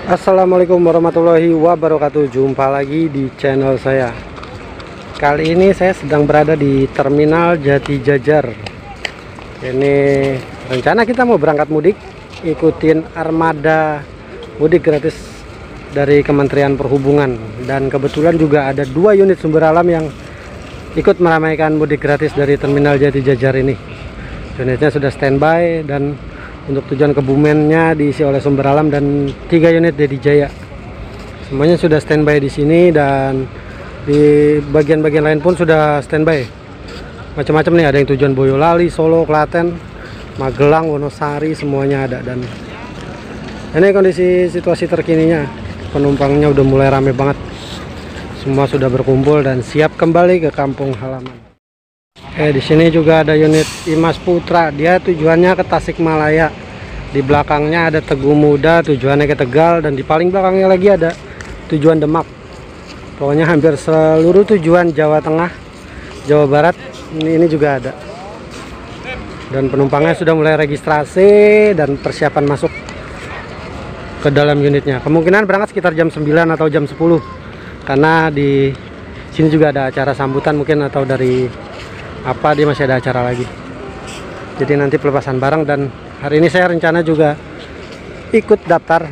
Assalamualaikum warahmatullahi wabarakatuh. Jumpa lagi di channel saya. Kali ini saya sedang berada di Terminal Jati Jajar. Ini rencana kita mau berangkat mudik, ikutin armada mudik gratis dari Kementerian Perhubungan. Dan kebetulan juga ada 2 unit sumber alam yang ikut meramaikan mudik gratis dari Terminal Jati Jajar ini. Unitnya sudah standby dan untuk tujuan Kebumennya diisi oleh sumber alam dan 3 unit Dedi Jaya. Semuanya sudah standby di sini dan di bagian-bagian lain pun sudah standby. Macam-macam nih, ada yang tujuan Boyolali, Solo, Klaten, Magelang, Wonosari, semuanya ada. Dan ini kondisi situasi terkininya. Penumpangnya udah mulai rame banget. Semua sudah berkumpul dan siap kembali ke kampung halaman. Di sini juga ada unit Imas Putra, dia tujuannya ke Tasikmalaya. Di belakangnya ada Teguh Muda, tujuannya ke Tegal, dan di paling belakangnya lagi ada tujuan Demak. Pokoknya hampir seluruh tujuan Jawa Tengah, Jawa Barat ini juga ada. Dan penumpangnya sudah mulai registrasi dan persiapan masuk ke dalam unitnya. Kemungkinan berangkat sekitar jam 9 atau jam 10, karena di sini juga ada acara sambutan mungkin, atau dari apa dia masih ada acara lagi. Jadi nanti pelepasan barang. Dan hari ini saya rencana juga ikut daftar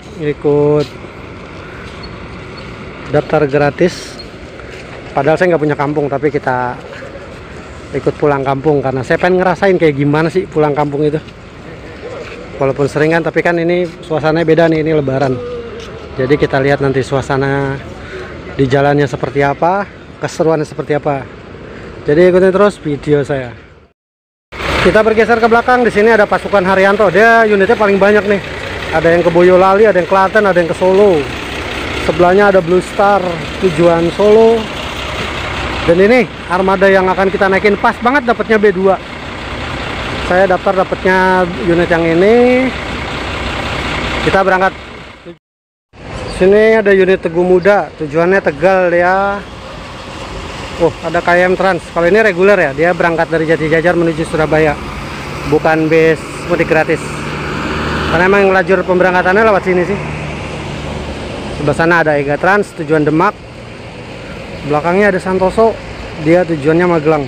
gratis. Padahal saya nggak punya kampung, tapi kita ikut pulang kampung karena saya pengen ngerasain kayak gimana sih pulang kampung itu. Walaupun sering kan, tapi kan ini suasananya beda nih, ini Lebaran. Jadi kita lihat nanti suasana di jalannya seperti apa, keseruannya seperti apa. Jadi ikutin terus video saya. Kita bergeser ke belakang. Di sini ada pasukan Haryanto. Dia unitnya paling banyak nih. Ada yang ke Boyolali, ada yang Klaten, ada yang ke Solo. Sebelahnya ada Blue Star tujuan Solo. Dan ini armada yang akan kita naikin, pas banget dapatnya B2. Saya daftar dapatnya unit yang ini. Kita berangkat. Sini ada unit Teguh Muda, tujuannya Tegal ya. Oh, ada KM Trans. Kalau ini reguler ya, dia berangkat dari Jati Jajar menuju Surabaya, bukan bis mudik gratis. Karena emang lajur pemberangkatannya lewat sini sih. Sebelah sana ada Ega Trans tujuan Demak. Belakangnya ada Santoso, dia tujuannya Magelang.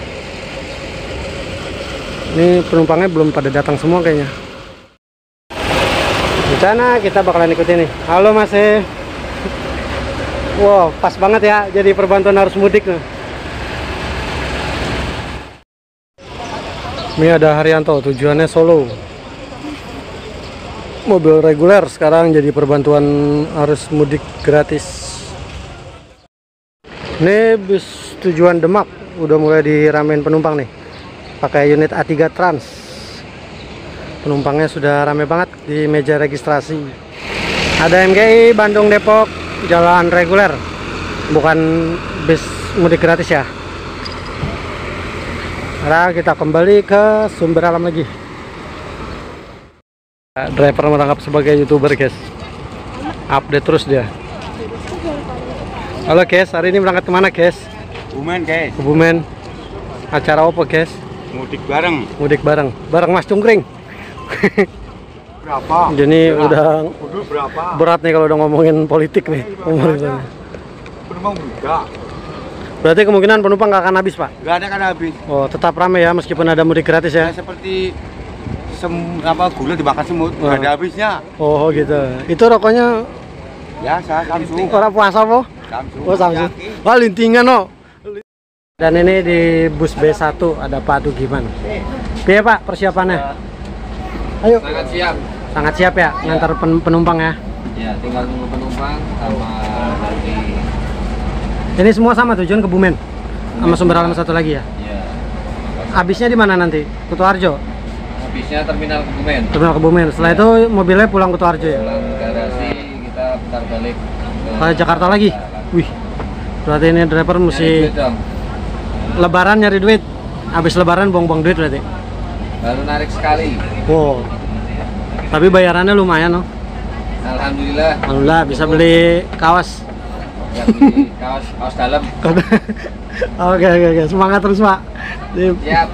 Ini penumpangnya belum pada datang semua kayaknya. Di sana kita bakalan ikutin nih. Halo Mas. Wow, pas banget ya jadi perbantuan arus mudik nih. Ini ada Haryanto, tujuannya Solo. Mobil reguler sekarang jadi perbantuan arus mudik gratis. Ini bis tujuan Demak udah mulai diramein penumpang nih. Pakai unit A3 Trans. Penumpangnya sudah rame banget di meja registrasi. Ada MGI Bandung Depok, jalan reguler, bukan bis mudik gratis ya. Sekarang kita kembali ke sumber alam lagi. Driver merangkap sebagai YouTuber guys, update terus dia. Halo guys, hari ini berangkat kemana guys? Kebumen guys. Kebumen. Acara apa guys? Mudik bareng. Mudik bareng, bareng Mas Cungkring. Berapa? Jadi udah berapa? berat nih kalau udah ngomongin politik nih. Penumpang muda. Berarti kemungkinan penumpang nggak akan habis Pak? Nggak ada kan habis. Oh, tetap ramai ya meskipun ada mudik gratis ya? Seperti gula dibakar semut, nggak ada habisnya. Oh gitu. Itu rokoknya Biasa, Samsung. orang puasa po? Samsung. Oh Samsung. Wah lintingan no. Dan ini di bus B1 ada Pak Dugiman. Piye Pak persiapannya? Ayo. Sangat siap. Sangat siap ya, ngantar penumpang ya? Ya, tinggal tunggu penumpang sama nanti. Ini semua sama tujuan Kebumen? Sama sumber alam satu lagi ya? Ya. Habisnya di mana nanti? Kutoarjo? Habisnya terminal Kebumen. Terminal Kebumen. Setelah itu mobilnya pulang Kutoarjo ya? Pulang garasi, kita putar balik Ke Jakarta lagi? Wih. Berarti ini driver mesti Lebaran nyari duit. Habis Lebaran buang-buang duit berarti? Baru narik sekali. Wow. Tapi bayarannya lumayan loh. Alhamdulillah. Alhamdulillah bisa beli kaos. Ya, beli kaos dalam. Oke. Semangat terus Pak. Siap.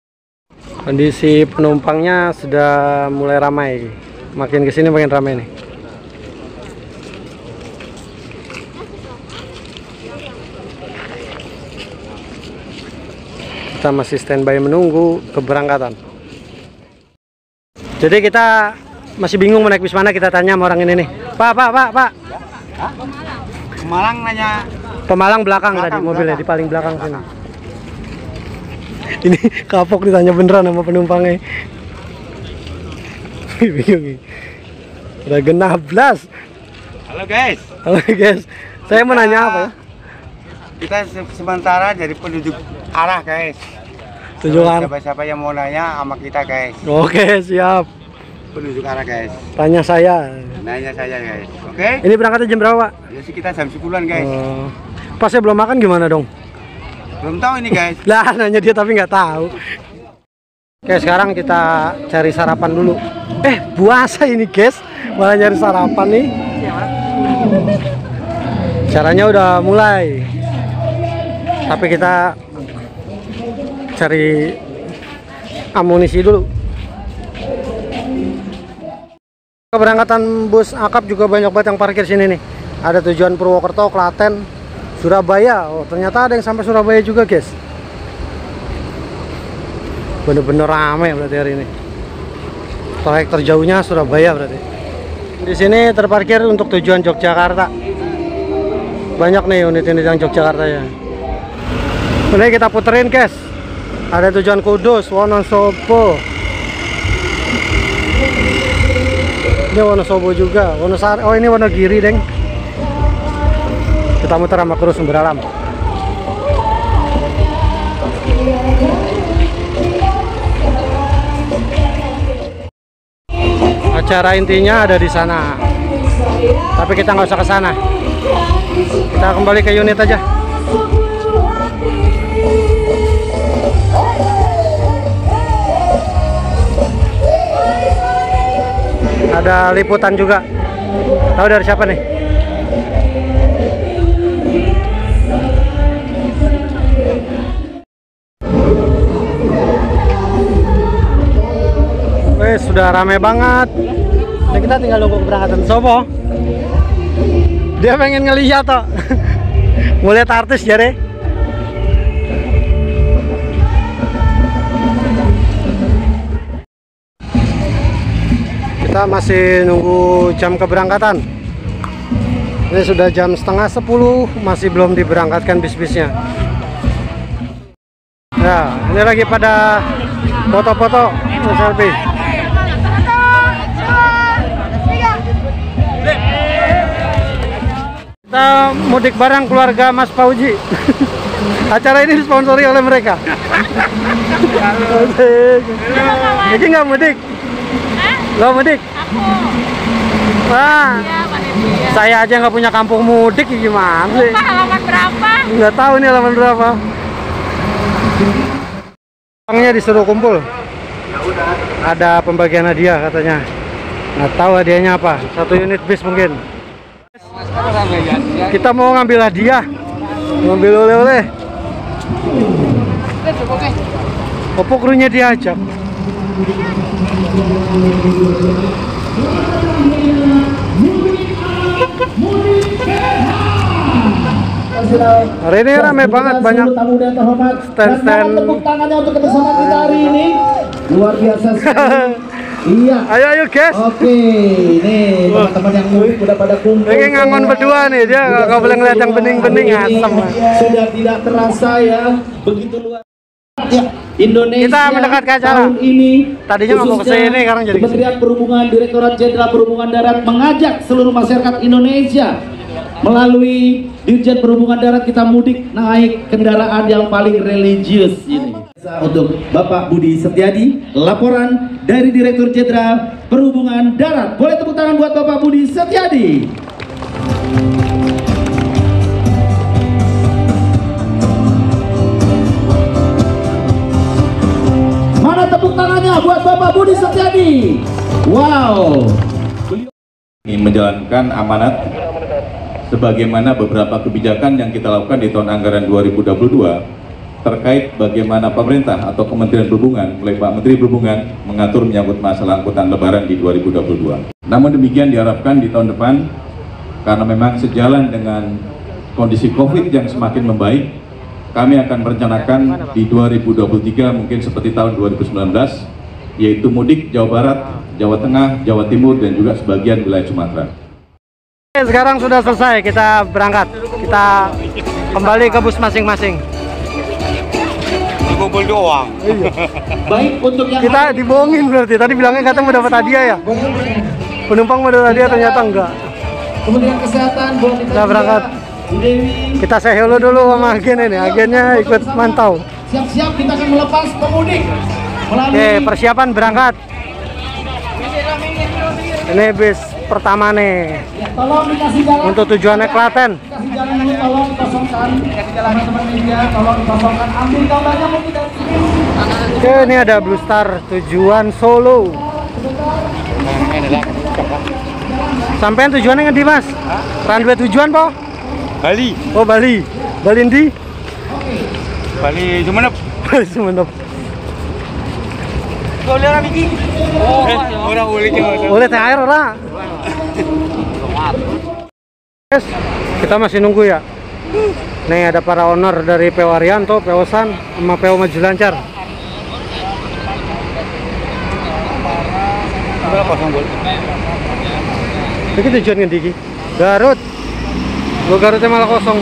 Kondisi penumpangnya sudah mulai ramai. Makin kesini makin ramai nih. Kita masih standby menunggu keberangkatan. Jadi kita masih bingung mau naik bis mana, kita tanya sama orang ini nih. Pak. Malang nanya. Pemalang belakang tadi mobilnya, di paling belakang sini. Ini kapok ditanya beneran sama penumpangnya. Bingung. Udah genap blas. Halo guys. Halo guys. Saya mau nanya apa ya? Kita sementara jadi penduduk arah guys. Tujuan. Siapa-siapa yang mau nanya sama kita guys. Oke, siap. Penduduk arah guys. Tanya saya. Nanya saya guys. Oke? Ini berangkatnya jam berapa, Pak? Ya sih kita jam 10-an guys. Pas saya belum makan gimana dong? Belum tahu ini guys. Lah, nanya dia tapi nggak tahu. Oke, sekarang kita cari sarapan dulu. Puasa ini guys, malah nyari sarapan nih. Caranya udah mulai, tapi kita cari amunisi dulu. Keberangkatan bus akap juga banyak banget yang parkir sini nih. Ada tujuan Purwokerto, Klaten, Surabaya. Oh, ternyata ada yang sampai Surabaya juga guys. Bener-bener rame berarti hari ini. Trayek terjauhnya Surabaya berarti. Di sini terparkir untuk tujuan Yogyakarta. Banyak nih unit-unit yang Yogyakarta ya. Ini kita puterin guys. Ada tujuan Kudus, Wonosobo. Ini Wonosobo juga, Wonosari. Oh, ini Wonogiri, Deng. Kita muter sama kru Sumber Alam. Acara intinya ada di sana. Tapi kita nggak usah ke sana. Kita kembali ke unit aja. Ada liputan juga. Tahu dari siapa nih? Wes, sudah rame banget. Nah, kita tinggal nunggu keberangkatan. Sopo? Dia pengen ngelihat toh. Mau lihat artis jare. Kita masih nunggu jam keberangkatan. Ini sudah jam setengah 10, masih belum diberangkatkan bis-bisnya. Ya, ini lagi pada foto-foto, selfie. Kita mudik bareng keluarga Mas Fauji. Acara ini disponsori oleh mereka. Jadi nggak mudik? Lo mudik? Aku. Wah, Iya, panitia. saya aja nggak punya kampung mudik, gimana sih? Lupa halaman berapa? Nggak tahu nih halaman berapa. Orangnya disuruh kumpul. Ada pembagian hadiah katanya. Nggak tahu hadiahnya apa. 1 unit bis mungkin. Kita mau ngambil hadiah, ngambil oleh-oleh. Opo krunya diajak. Hari ini ramai banget, banyak stand-stand. Tepuk tangannya untuk kebersamaan kita hari ini. Luar biasa sekali. Iya. Ayo guys. Oke, nih teman-teman yang udah pada kumpul. Ini ngangon berdua nih, dia nggak boleh ngeliat yang bening-bening, asem. Sudah tidak terasa ya, begitu luar. Ya, Indonesia Kita mendekat ke acara. tahun ini Tadinya nggak mau ke khususnya sini, sekarang jadi ke sini. Kementerian Perhubungan, Direktorat Jenderal Perhubungan Darat mengajak seluruh masyarakat Indonesia melalui Dirjen Perhubungan Darat kita mudik naik kendaraan yang paling religius ini. Untuk Bapak Budi Setiadi, laporan dari Direktur Jenderal Perhubungan Darat. Boleh tepuk tangan buat Bapak Budi Setiadi. Mana tepuk tangannya buat Bapak Budi Setiadi? Wow. Ingin menjalankan amanat sebagaimana beberapa kebijakan yang kita lakukan di tahun anggaran 2022 terkait bagaimana pemerintah atau Kementerian Perhubungan oleh Pak Menteri Perhubungan mengatur menyangkut masalah angkutan lebaran di 2022. Namun demikian diharapkan di tahun depan, karena memang sejalan dengan kondisi COVID yang semakin membaik, kami akan merencanakan di 2023 mungkin seperti tahun 2019, yaitu mudik Jawa Barat, Jawa Tengah, Jawa Timur, dan juga sebagian wilayah Sumatera. Sekarang sudah selesai, kita berangkat. Kita kembali ke bus masing-masing. Kumpul doang. Baik untuk yang Kita dibohongin berarti. Tadi bilangnya katanya mau dapat hadiah ya. Penumpang mau dapat hadiah, ternyata enggak. Kementerian Kesehatan boleh Kita berangkat. Bu Dewi. Kita say hello dulu sama agen ini. Agennya ikut mantau. Siap-siap kita akan melepas pemudik melalui Oke, persiapan berangkat. Ini bis pertama nih ya, tolong dikasih jalan. untuk tujuannya Klaten. Kasih jalan dulu, tolong dikosongkan. Teman-teman media, tolong dikosongkan. Ambil gambarnya mungkin dari sini. Oke, ini ada Blue Star tujuan Solo. Sampean tujuannya ngendi Mas? Runway tujuan po? Bali. Oh Bali. Bali ndi? Bali Sumenep. Bali Sumenep. Orang ulik yang Oleh THR ora? Yes, kita masih nunggu ya. Nih ada para owner dari PO Arianto, PO San, sama PO Maju Lancar. Ini tujuan ngendi iki? Garut. Lo Garutnya malah kosong.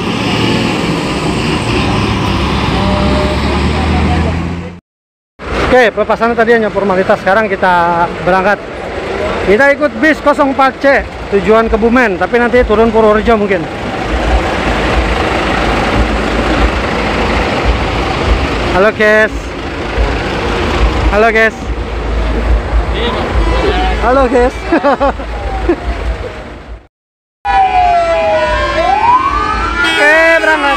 Oke, pelepasannya tadi hanya formalitas. Sekarang kita berangkat. Kita ikut bis 04C tujuan Kebumen, tapi nanti turun Purworejo mungkin. Halo guys. Halo guys. Halo guys. Oke, berangkat.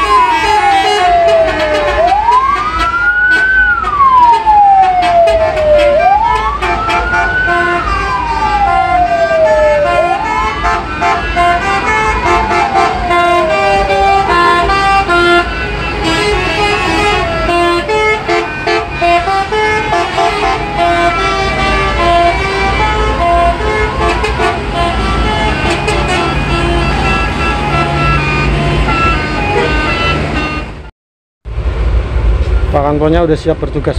Pak Kantornya udah siap bertugas.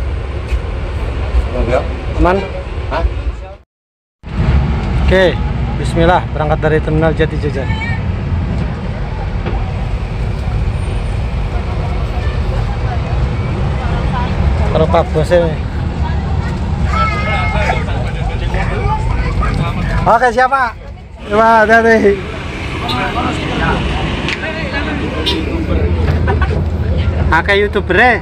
Aman? Oke, bismillah, berangkat dari Terminal Jati Jajar. Kalau Pak bosnya. Oke, siapa? Coba hati-hati. Kakak YouTuber ya?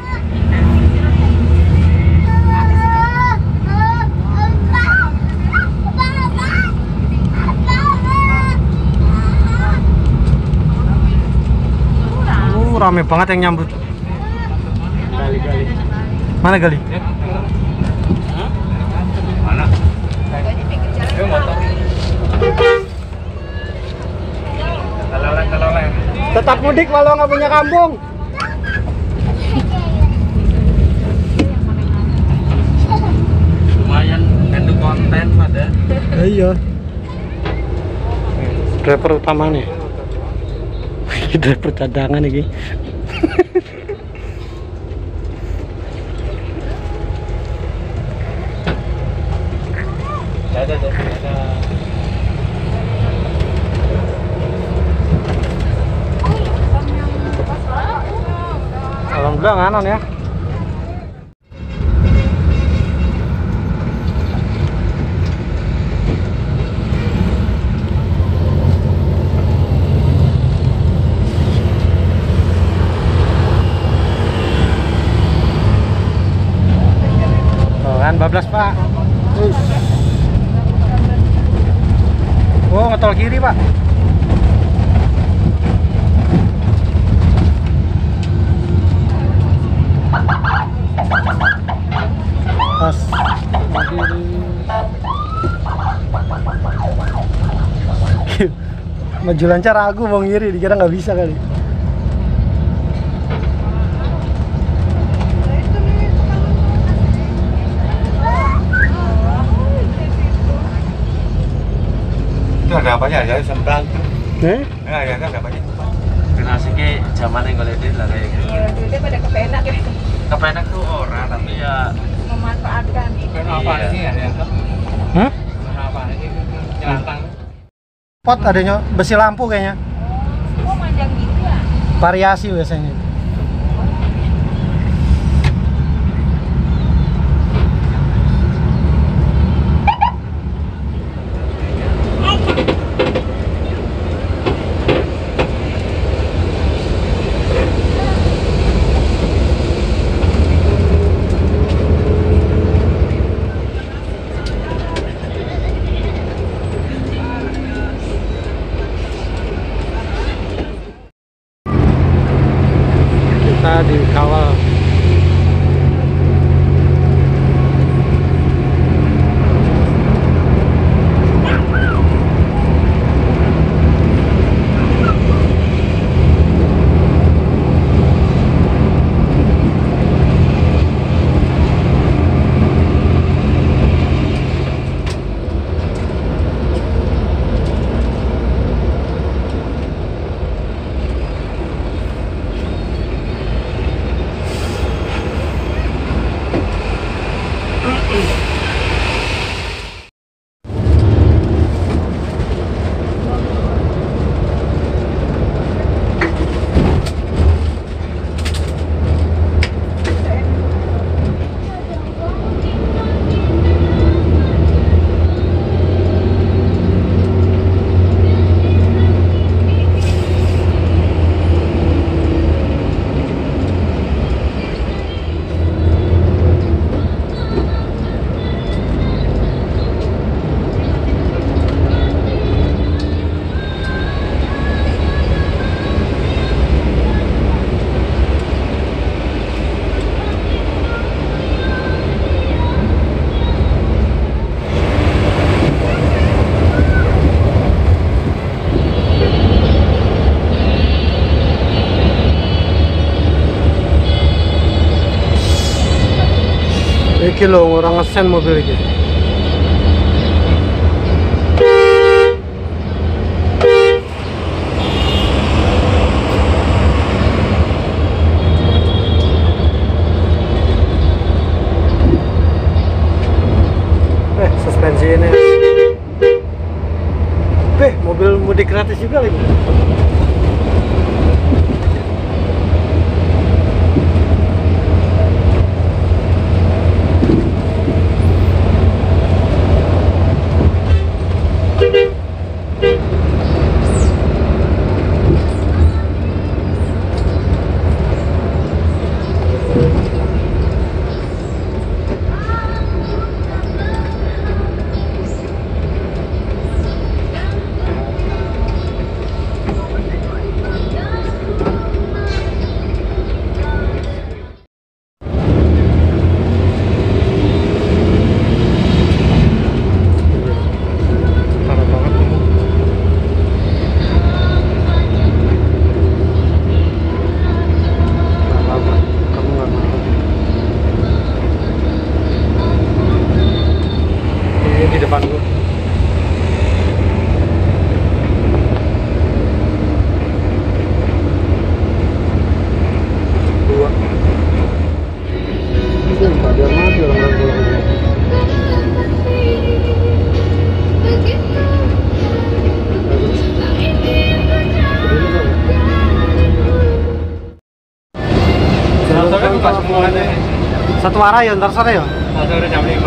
Rame banget yang nyambut. Mana Gali? Mana? Tetap mudik walau nggak punya kampung. Lumayan kan konten pada. Iya. Driver utama nih. Driver cadangan nih. Alhamdulillah nganon ya. Kan bablas Pak. Oh ngetol kiri Pak. Pas maju lancar aku mau ngiri, dikira nggak bisa kali. Itu ada apanya ya? Sembang. Eh? Nah, ya kan ada apanya. Iki zamane golek duit lah kayak gitu. Iya, duitnya pada kepenak ya. Kepenak tuh orang, tapi ya Memanfaatkan. Apa sih ya? Apa ini? Jelantang. pot adanya besi lampu kayaknya. Oh, manjang gitu ya? Variasi biasanya. Kita dikawal. Iki lho orang ngesen mobil iki. Suspensi ini. Mobil mudik gratis juga lagi. Satu arah ya, ntar sore ya? Sore jam 5.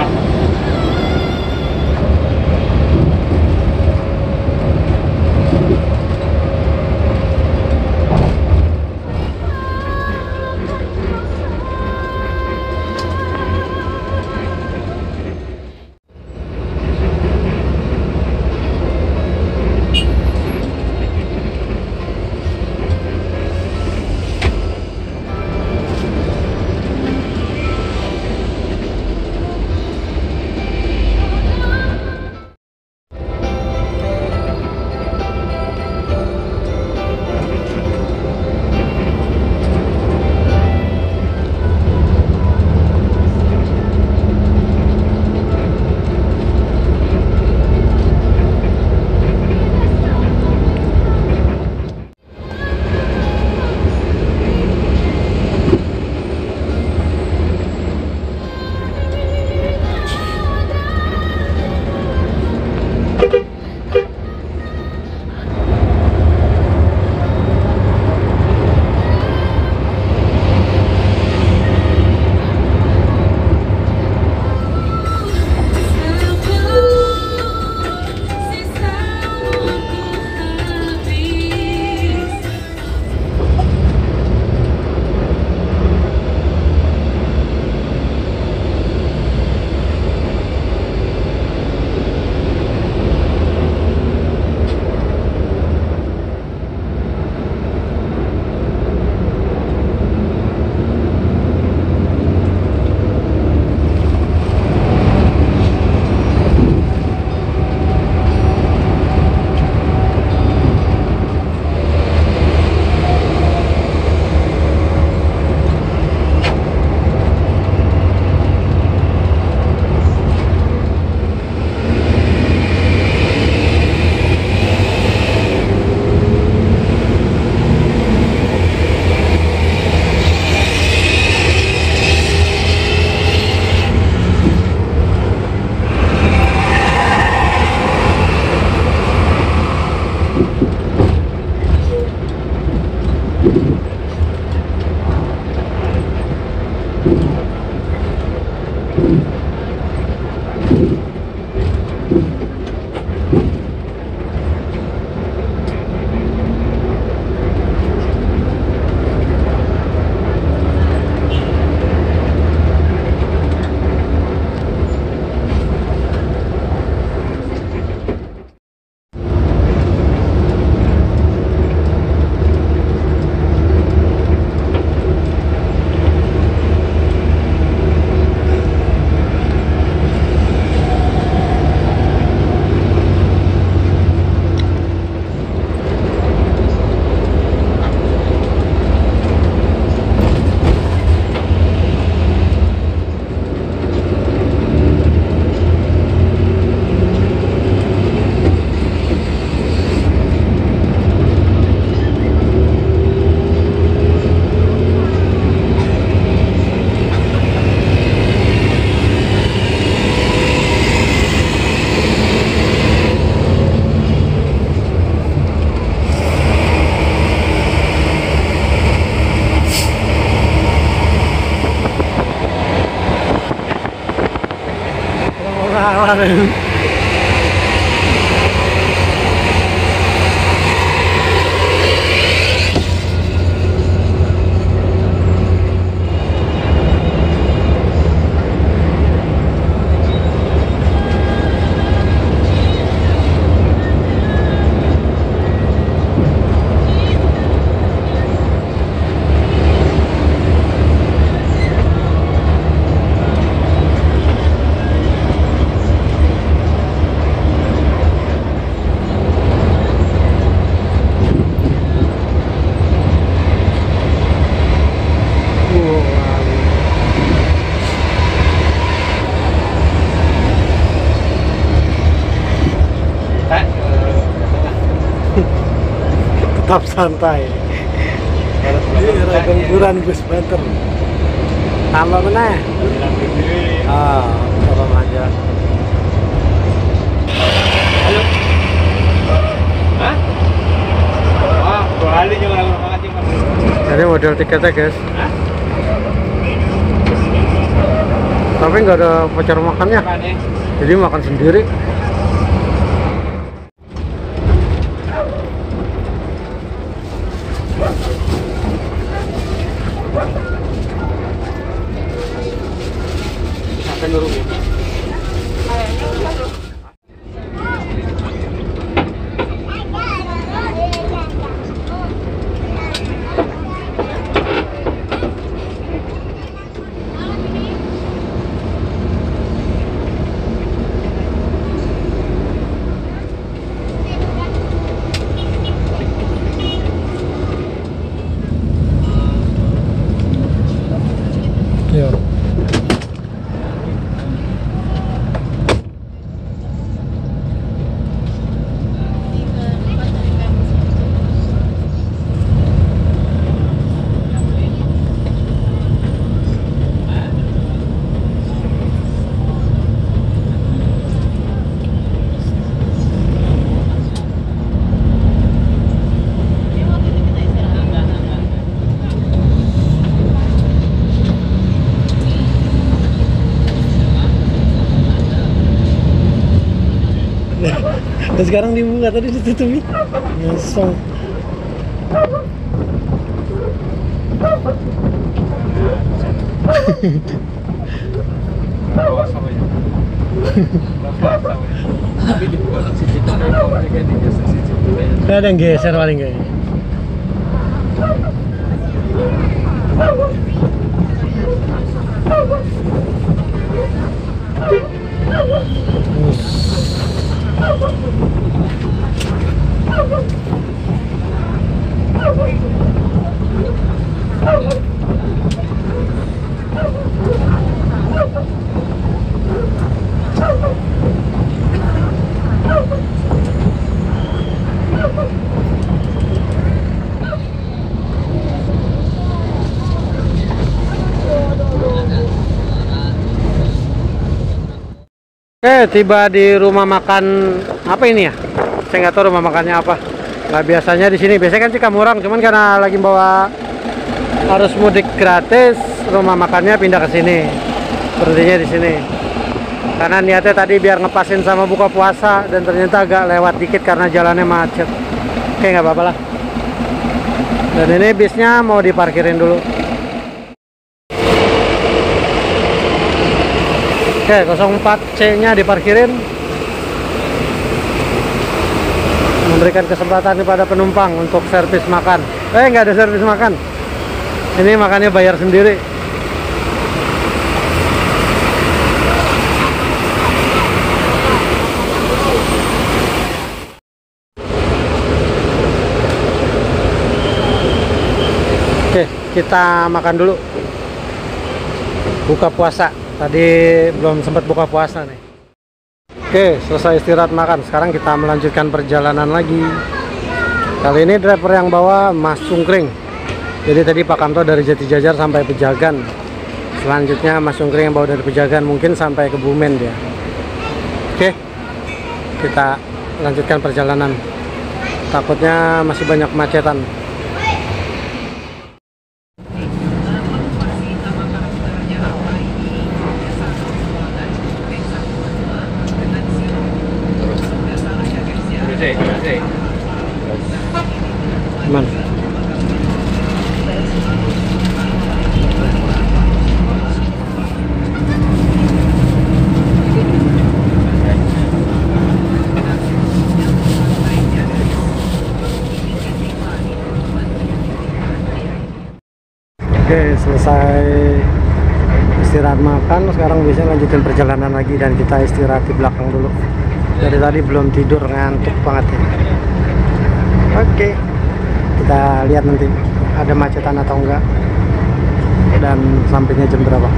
kemarin. Tetap santai. Ini gemburan bus banter. Tambah mana? Ah, turun aja. Ayo. Hah? Wah, 2 kali juga banget sih, Mas. Jadi model tiketnya guys. Tapi nggak ada pacar makannya. Jadi makan sendiri. Sampai nurung ya. Yo. Dan sekarang dibuka, tadi ditutupi. Nyesong. Ada yang geser paling kayaknya. Tiba di rumah makan apa ini ya? Saya nggak tahu rumah makannya apa. Nah, biasanya di sini biasanya kan Cikamurang, cuman karena lagi bawa arus mudik gratis, rumah makannya pindah ke sini. Berhentinya di sini. Karena niatnya tadi biar ngepasin sama buka puasa, dan ternyata agak lewat dikit karena jalannya macet. Oke, nggak apa-apa lah. Dan ini bisnya mau diparkirin dulu. Oke, 04C-nya diparkirin. Memberikan kesempatan kepada penumpang untuk servis makan. Nggak ada servis makan. Ini makannya bayar sendiri. Oke, kita makan dulu. Buka puasa. Tadi belum sempat buka puasa nih. Oke, selesai istirahat makan. Sekarang kita melanjutkan perjalanan lagi. Kali ini driver yang bawa Mas Sungkring. Jadi tadi Pak Kamto dari Jatijajar sampai Pejagan. Selanjutnya Mas Sungkring yang bawa dari Pejagan, mungkin sampai ke Bumen dia. Oke, kita lanjutkan perjalanan. Takutnya masih banyak kemacetan. Oke, selesai istirahat makan, sekarang bisa lanjutin perjalanan lagi dan kita istirahat di belakang dulu. Dari tadi belum tidur, ngantuk banget ya. Oke, kita lihat nanti ada macetan atau enggak dan sampainya jam berapa.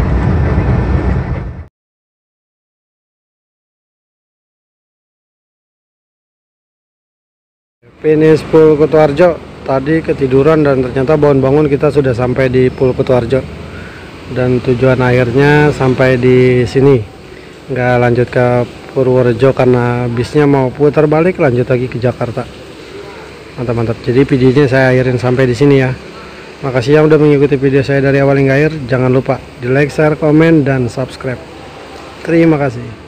Finish Pul Kutoarjo. Tadi ketiduran dan ternyata bangun-bangun kita sudah sampai di Pul Kutoarjo. Dan tujuan akhirnya sampai di sini. Nggak lanjut ke Purworejo karena bisnya mau putar balik lanjut lagi ke Jakarta. Mantap-mantap. Jadi videonya saya akhirin sampai di sini ya. Makasih yang udah mengikuti video saya dari awal hingga akhir. Jangan lupa di like, share, komen, dan subscribe. Terima kasih.